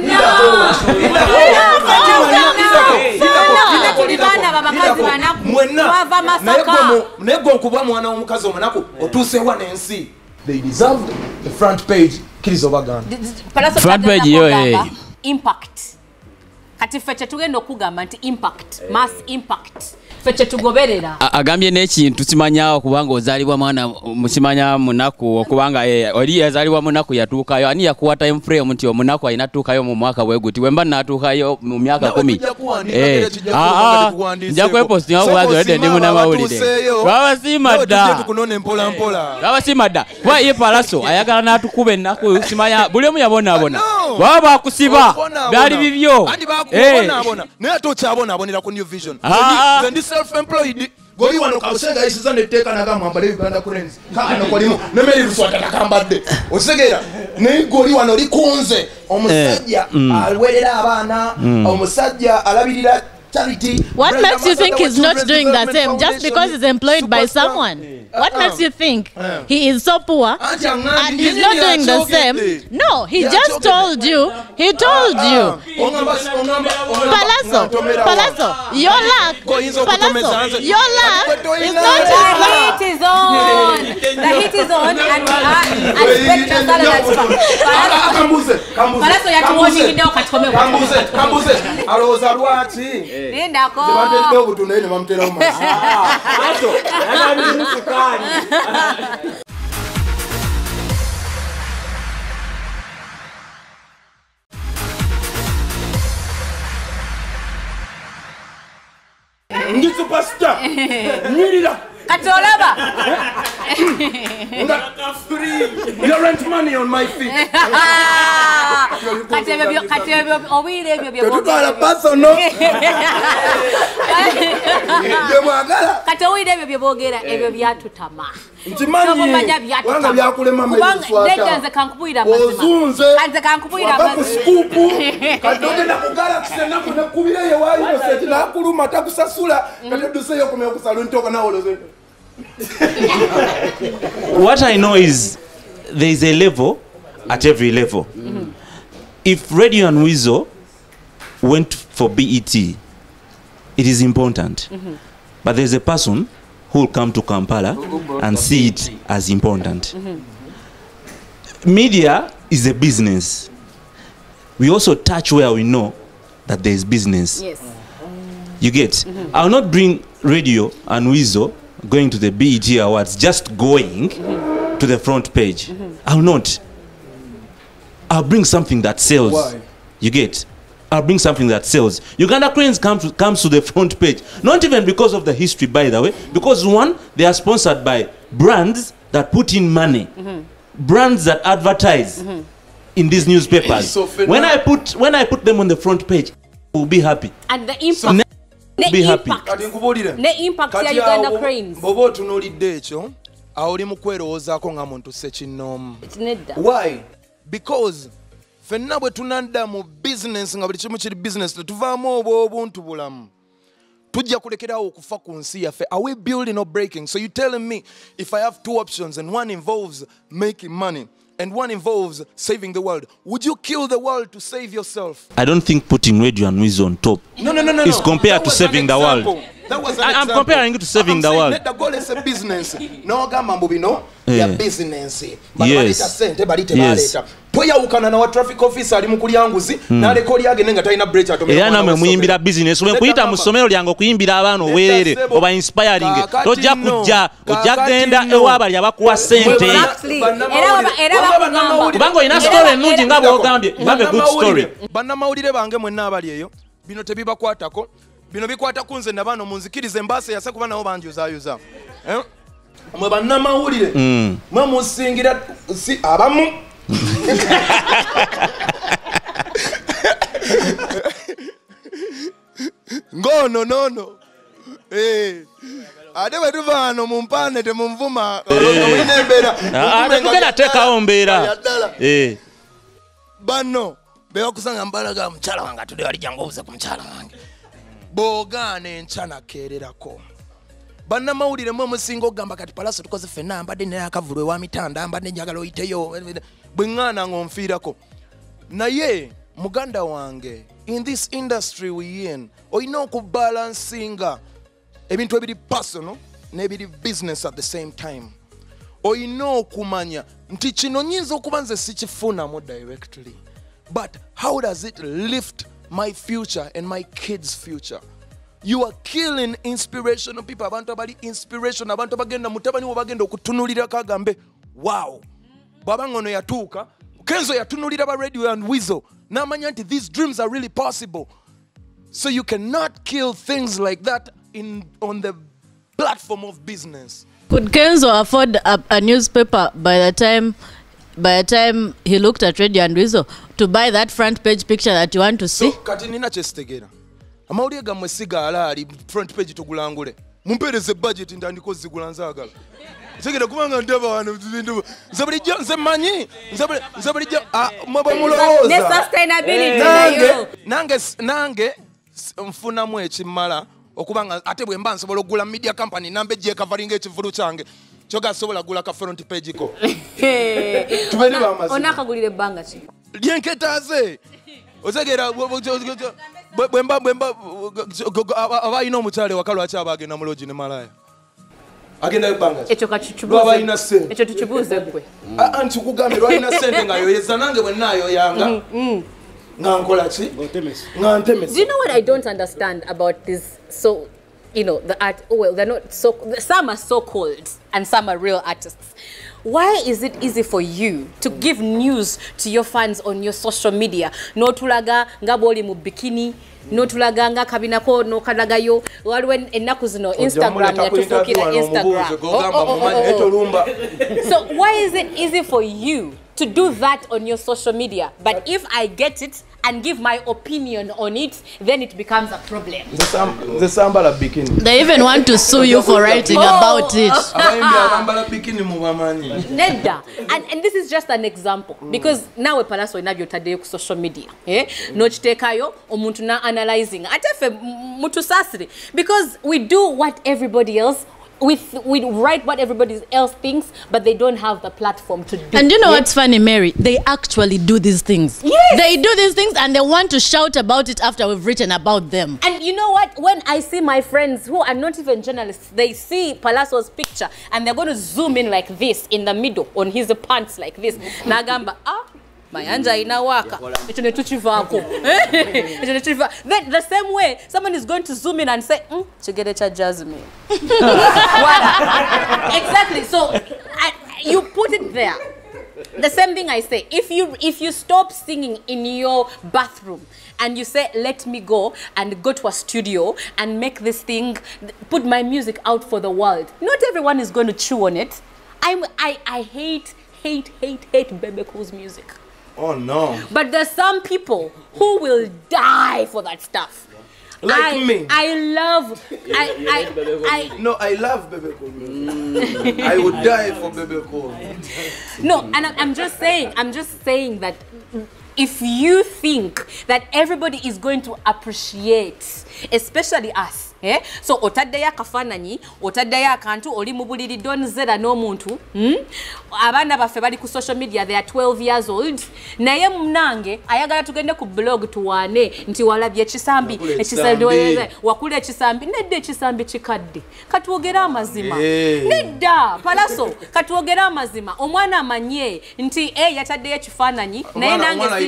Nego nkuba mwana wa mkazi munaku otuse wa nensi. They deserved the front page Kirizo Baganda. Front page yo eh. Impact. Kati feche tugenda okugamba nti impact, mass impact. Feche tugoberera. Agambye n'ekintu kimanya kubanga ozalibwa mwana musimanya munaku okubanga eh oli yazalibwa munaku yatuukayo ani yakuwa time frame nti omunaku ayina tuukayo mu mwaka bwe guti wemba natuukayo mu myaka kumi. Eh ah nja kwepost nga bwazo ede ndi muna mawulire. Baba simadda. Tukunone mpola mpola. Baba simadda. Kwa ye Palaso ayagala natukube ennaku simanya buli omu yabona abona. Baba akusiba byali bibyo. Eh abona. Naye tokyabona abonera ku New Vision. Self-employed goli wano kausenga isiza neteka na kama ambale Uganda Cranes kana kolimo nemeri ruswata takambadde osegera ne goli wano likunze omusajja alwerera abana omusajja alabirira charity. What makes you think he's not doing the same just because he's employed by someone? What makes you think he is so poor and he's not doing the same? No, he just told you. He told you. Palaso, Palaso, your luck, Palaso, your luck is not his luck. The heat is on. The heat is on, and we are expecting that. Palaso, you are warning it down. Kambuze, kambuze. Aloza ruati. Nenda ko. Zibande ndogo tunaine mamtera umasi. Palaso, yana ni musukani. Ndi superstar. Nyirira. Katolaba. You rent money on my feet. Katebyo katebyo obire ebyo byo. Tutwala paso no. Yemwagala. Katowire ebyo byo bogera ebyo byatutama. Ntimanyi. Wanga byakulema meziswata. Neganze kankubuyira mazima. Ozunze. Kanze kankubuyira mazima. Bakuskupu. Katogenda kugala kisena kuna kubire ye wayo seti na kuluma takusasula. Kateduse yo kumya kusalo ntoka na oloze. What I know is there is a level at every level. Mm-hmm. If Radio and Weasel went for B E T, it is important. Mm-hmm. But there's a person who will come to Kampala and see it as important. Mm-hmm. Media is a business. We also touch where we know that there is business. Yes. You get? Mm-hmm. I will not bring Radio and Weasel going to the B E T Awards, just going, mm-hmm. to the front page. Mm-hmm. I'll not. I'll bring something that sells. Why? You get? I'll bring something that sells. Uganda Cranes comes to, comes to the front page. Not even because of the history, by the way. Because one, they are sponsored by brands that put in money. Mm-hmm. Brands that advertise mm-hmm. in these newspapers. So when I put when I put them on the front page, we'll be happy. And the impact. So ne be happy. Ne impact ya Uganda Cranes. Bobo tunulidde ekyo. Awuli mu kwerowoozaako nga muntu ssekinnoomu. Why? Because fenna bwe tunadda mu business nga buli kimu kiri business tetuvaamu obwo obuntu bulamu. Tujja kulekerawo okufa ku nsi yaffe. Are we building or breaking? So you telling me if I have two options and one involves making money and one involves saving the world, would you kill the world to save yourself? I don't think putting Radio and Wiz on top no, no, no, no, is compared to saving the world. That was an I, I'm comparing it to saving I'm the world. The goal is a business. No gamba mbubino ya business. Yes. Sente balite baleta. Toyawukana na wa traffic officer ali mu kulyanguzi na rekodi yage nenga talina breach atomera. Era namwe muyimbira business. Mwe kuyita mu somero lyango kuyimbira abaana owerere oba inspiring. Tojja kujja ojja genda ewa bali abakuwa sente. Bango ina story ennungi nga bw'ogambye. Have a good story. Bannamawulire bange mwenna abali eyo bino tebibakwatako. Bino bikwata kunze nabano munzikirize mbase yase kuba nabo banjuzaayuza. Eh? Mwe bannamawulire. Mm. Mwe musingira si abamu. Ngono nono. Eh. Ade bwe tuva wano mu mpande temumvuma. Olw'embera. Ate tugenda teekawo mbeera. Eh. Bano bewa kusanga mbalaga mukyala wange atudde wali jangu obuze ku mukyala wange. Bogaane enchana kererako. Bannamawulire mwe musinga ogamba kati Palaso tukoze ffenna mbadde ne akavulwe wa mitanda mbadde njagala oyiteyo bwe ŋŋaana ng'onfiirako. Naye muganda wange in this industry we in oyina okubalansinga ebintu ebiri personal n'ebiri business at the same time. Oyina okumanya nti kino nyinza okuba nze sikifunamu directly, but how does it lift my future and my kids' future? You are killing inspirational people. Abantu abali inspiration, abantu bagenda mutabani wabagenda okutunulira kagambe wow baba ngono yatuuka Kenzo yatunulira ba Radio and Weasel namanya nti these dreams are really possible. So you cannot kill things like that in on the platform of business. Could Kenzo afford a, a newspaper by the time by the time he looked at Radio and Weasel to buy that front page picture that you want to see? So kati nina kyesitegera amawulire gammwe sigala ali front page tugulangule mumpereze budget ntandiko zigula nzaagala segera kubanga ndaba wano nze bulijjo nze manyi nze bulijjo mwebwe mulowooza ne sustainability nange nange nange nfunamu ekimala okubanga ate bwe mba nsobola okugula media company nambe gye covering ekivulu kyange kyoga sobola gula ka front page ko tubeni ba amazi onakagulire banga ki lyenketaze ozegera bwemba bwemba abayina omukyale wakalwaki abagenda mu logi ne malaya agenda banga ekyo kachuchubuze ekyo tuchubuze gwe anti kugambye lwalina sente nga yoyeza nange bwe nayo yanga ngankola ki ngantemesa. Do you know what I don't understand about this? So you know the art, oh well, they're not so, some are so called and some are real artists. Why is it easy for you to give news to your fans on your social media? No tulaga ngaboli mu bikini, no tulaga nga kabinako no kalagayo. Waliwo ennaku zino Instagram yatufukira Instagram. Oh, oh, oh, oh. So why is it easy for you to do that on your social media? But if I get it and give my opinion on it, then it becomes a problem. The sambala bikini. They even want to sue you for writing oh. about it. Nedda. And, and this is just an example. Because now we Palaso inabyo tade ku social media. Eh? No chitekayo, omuntu na analyzing. Atefe mutu sasri. Because we do what everybody else We, we write what everybody else thinks, but they don't have the platform to do. And you know yes. what's funny, Mary? They actually do these things. Yes. They do these things and they want to shout about it after we've written about them. And you know what? When I see my friends who are not even journalists, they see Palaso's picture and they're going to zoom in like this in the middle on his pants like this. Nagamba, ah. Mayanja inawaka. Then the same way, someone is going to zoom in and say, mm, Chigede cha Jasmine. Exactly. So, I, you put it there. The same thing I say. If you if you stop singing in your bathroom and you say, let me go and go to a studio and make this thing, put my music out for the world. Not everyone is going to chew on it. I'm, I, I hate, hate, hate, hate Bebe Cool's music. Oh no. But there's some people who will die for that stuff. Like I, me. I love, I, I, I, No, I love Bebe Cool music. I would die for Bebe Cool. No, and I- I'm just saying, I'm just saying that if you think that everybody is going to appreciate, especially us, eh? So otaddeyo akafaananyi, otaddeyo akantu, oli mu buliri donzera n'omuntu, hmm? Abaana baffe bali ku social media, they are twelve years old, naye munange ayagala tugende ku blog tuwaane nti walabye ekisambi, ekisambi wakula ekisambi, nedda ekisambi kikadde. Katwogera amazima. Nedda, Palaso, katwogera amazima. Omwana amanye nti eh yataddeyo ekifaananyi, naye nange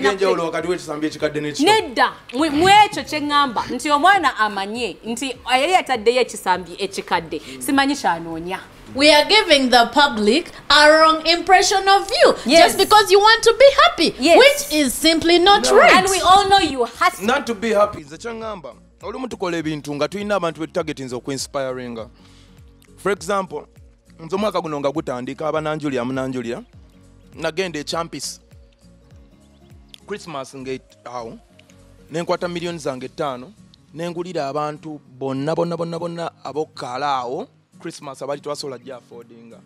nedda mu ekyo kye ŋŋamba nti omwana amanye nti yali yataddeyo ekisambi ekikadde simanyi kyanoonya. We are giving the public a wrong impression of you. Yes. Just because you want to be happy. Yes. Which is simply not No. right. And we all know you have to. Not to be happy. Nze kyangamba. Olumu tukola ebintu nga tulina abantu be targetinze okuinspiringa. For example, nze omwaka guno nga gutandika abananjulia munanjulia nagenda echampis. Christmas ngate awo nenkwata millions zange ttaano nengulira abantu bonna bonna bonna bonna abokala awo Christmas abali twasola gya affordinga.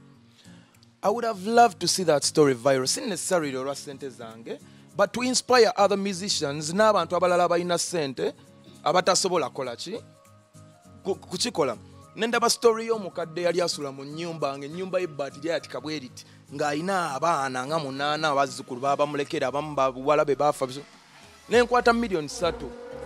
I would have loved to see that story viral, sin necessarily olwa sente zange, but to inspire other musicians n'abantu abalala balina sente abatasobola kola ki kukikola. Nendaba story y'omukadde yali asula mu nnyumba ng'ennyumba y'ebbaati lyayatika bwe riti ng'alina abaana nga munaana abazzukulu baabamulekera abamu babuwala be baafa. Nenkwata million ssatu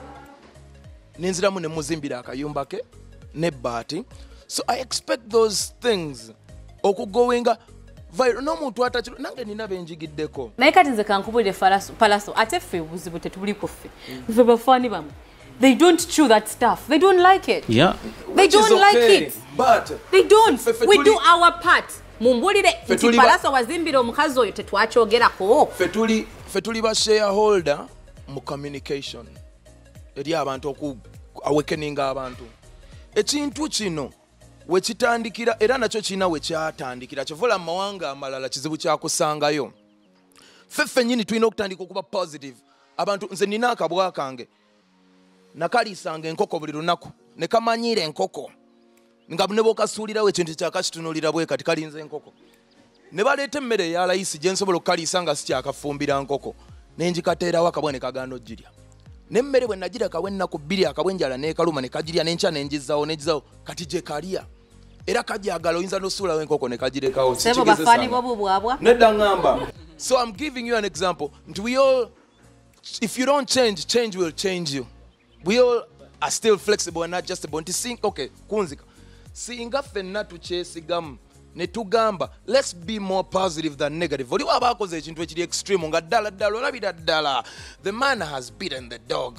nenziramu ne muzimbira akayumba ke n'ebbaati. So I expect those things okugowenga viral n'omuntu atakiro nange nina benjigiddeko. Naye kati nze kankubulire Palaso ate ffe obuzibu tetubuliko ffe. Ffe bafaani bamu. They don't chew that stuff. They don't like it. Yeah. They Which is don't like okay, it. But They don't. Fe- fe- We tuli- do our part. Mumbulire Fe nti tuli ba- Palaso wazimbira omukazi oyo tetwakyogerako. ffe tuli ffe tuli ba shareholder mu communication eri abantu oku awakeninga abantu. Ekintu kino we kitandikira era nakyo kina we kyatandikira kivula mu mawanga amalala kizibu kyakusangayo. Ffe ffennyini tulina okutandika okuba positive. Abantu nze nina akabwa kange nakaliisanga enkoko buli lunaku ne kamanyiira enkoko nga ne bw'okasuulirawo ekintu kyakakitunulira bwe kati kalinze enkoko. Ne baleeta emmere eya layisi gye nsobola okukaliisa nga si kyakafumbira nkoko ne ngikateerawo akabwa ne kagaana ogirya. N'emmere bwe nagira kawe ennaku bbiri akabwa enjala n'ekaluma ne kagirya n'enkya ne ngizzaawo ne ngizzaawo kati gye kalya. Era kagyagala oyinza n'osuulawo enkoko ne kagirekawo. Sebo bafaani bobu bwabwa. Nedda ngamba. So I'm giving you an example. Nti we all, if you don't change, change will change you. We all are still flexible and adjustable. Nti sing, okay, kunzika. Singa ffenna tukyesigamu ne tugamba, let's be more positive than negative. Oli waba akoze ekintu ekiri extreme nga ddala ddala olabira ddala. The man has beaten the dog.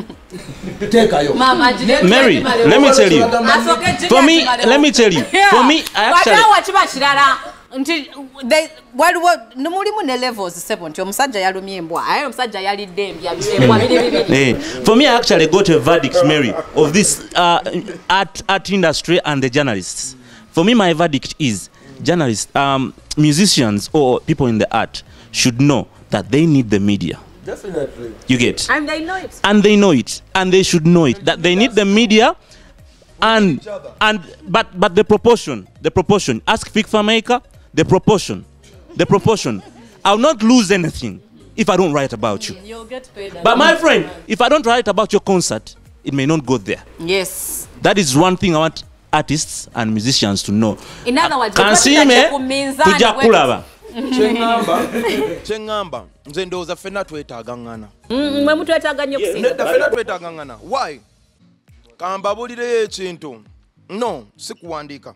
Tekayo. Mama, Jide- Mary, Jide- let me tell you. Asoke Jide- For me, Jide- let me tell you. For me, I actually. Watawa kiba kirala. Nti they waliwo mulimu ne levels sebo nti omusajja yalumye embwa aye omusajja yalidde embya embwa biri bibiri. Eh, for me, I actually got a verdict, Mary, of this uh, art art industry and the journalists. For me, my verdict is journalists, um, musicians, or people in the art should know that they need the media. Definitely. You get, And they know it. and they know it, and they should know it that they need the media, and and but but the proportion, the proportion. Ask Figfa Maker, the proportion, the proportion. I'll not lose anything if I don't write about you. You'll get paid. But my friend, if I don't write about your concert, it may not go there. Yes. That is one thing I want artists and musicians to know. In other words, Kansime ku minzaani tujja bwe- kulaba. Kyengamba, kyengamba, nze ndowooza ffenna twetaagangana. Mm, mwe mutwetaaga nnyo kusinga. Nedda ffenna twetaagangana. Why? Kambabulireyo ekintu. No, si kuwandiika.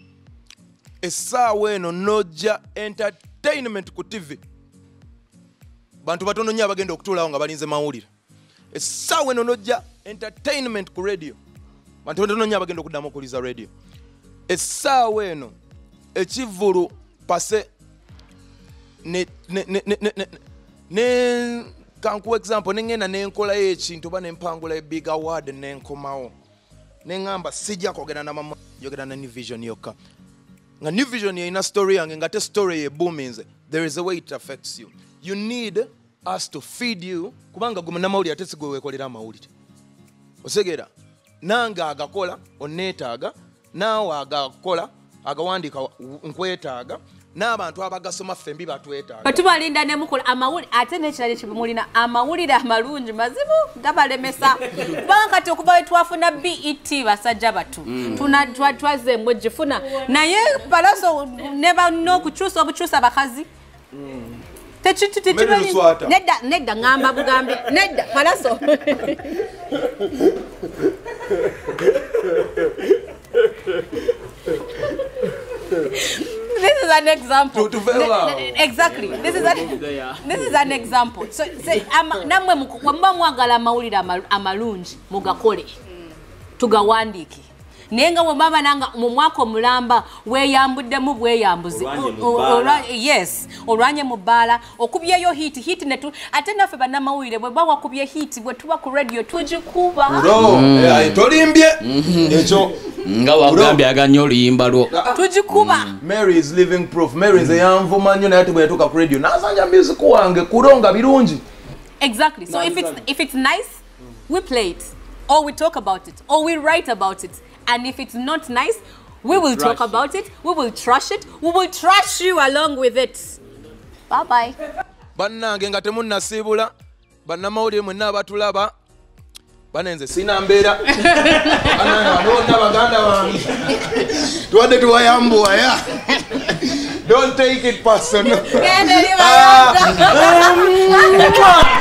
Essaawa eno n'ojja entertainment ku T V. Bantu batono nnyo abagenda okutuulawo nga balinze mawulire. Essaawa eno n'ojja entertainment ku radio. Bantu batono nnyo abagenda okuddamu okuliza radio. Essaawa eno ekivulu pase ne ne ne ne ne ne kanku example nengena nenkola ekintu ba nempangula big award nenkomawo nengamba sijja kogena na mama yogena na new vision yokka nga new vision ina story yange ngate story ye boomings there is a way it affects you you need us to feed you kubanga guma na mawuli atesi gwe wekolera mawuli osegera nanga agakola onetaga nawe agakola agawandika nkwetaaga n'abantu abagasoma fembi batwetaaga batubalinda ne mukula amawuli ate n'ekirala kibumulina amawulire amalungi mazibu gabalemesa kubanga kati okuva we twafuna B E T basajja batu tuna twaze mbwejifuna naye palaso neba n'okukyusa obukyusa bakazi techitu techitu nedda nedda ngamba bugambe nedda palaso This is an example. To, to exactly. This is an, this is an example. So, say, namwe mwamba mwagala amawulire amalungi mugakole tugawandike nenga mwamba nanga mu mwaka omulamba weyambuddemu bweyambuzi yes olwanye mubala okubyeyo hit hit netu ate naffe bannamawulire bwe bawa kubye hit bwe tuba ku radio tugikuba bro tolimbye ekyo nga wagambye aganya oluyimba lwo tugikuba. Mary is living proof. Mary is a yanvuma nnyo naye tebwe yatuuka ku radio n'asanja music wange kulonga birungi. Exactly. So if it's if it's nice, we play it, or we talk about it, or we write about it. And if it's not nice, we will talk about it, we will trash it, we will trash you along with it. Bye bye. Bannange nga temunnasiibula bannamawulire mwenna abatulaba banenze sina mbeera bannange baganda bange tuwadde tuwayambuwa ya don't take it personal.